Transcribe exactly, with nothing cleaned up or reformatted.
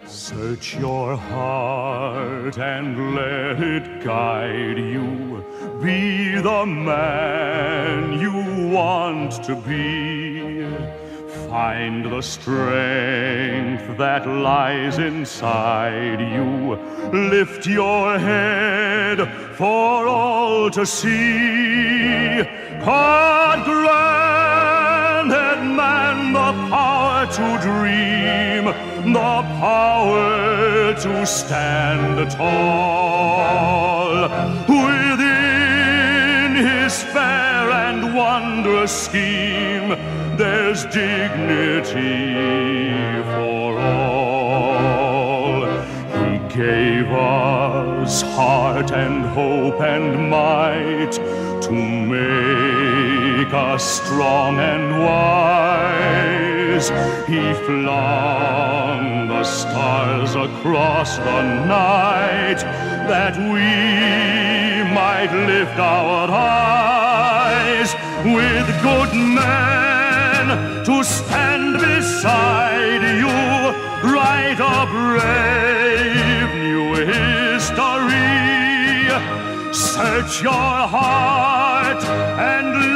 Search your heart and let it guide you. Be the man you want to be. Find the strength that lies inside you. Lift your head for all to see. God granted man the power to dream, the power to stand tall. Within his fair and wondrous scheme, there's dignity for all. He gave us heart and hope and might to make us strong and wise. He flung the stars across the night that we might lift our eyes. With good men to stand beside you, write a brave new history. Search your heart and